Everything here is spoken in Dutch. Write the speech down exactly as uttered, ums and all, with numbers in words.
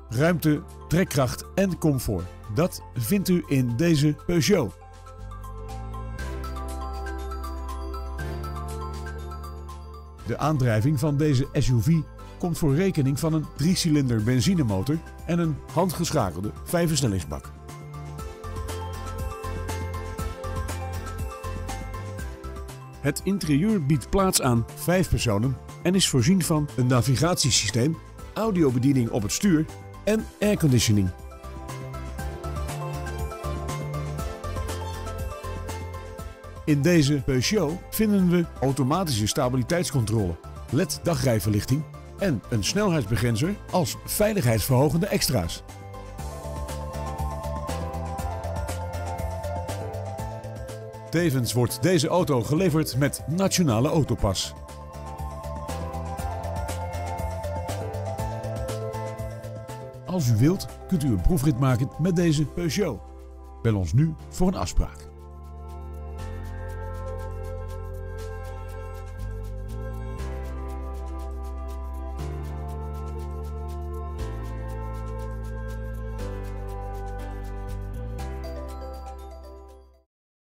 ruimte, trekkracht en comfort. Dat vindt u in deze Peugeot. De aandrijving van deze S U V komt voor rekening van een driecilinder benzinemotor en een handgeschakelde vijfversnellingsbak. Het interieur biedt plaats aan vijf personen en is voorzien van een navigatiesysteem, audiobediening op het stuur en airconditioning. In deze Peugeot vinden we automatische stabiliteitscontrole, L E D dagrijverlichting en een snelheidsbegrenzer als veiligheidsverhogende extra's. Tevens wordt deze auto geleverd met Nationale Autopas. Als u wilt, kunt u een proefrit maken met deze Peugeot. Bel ons nu voor een afspraak.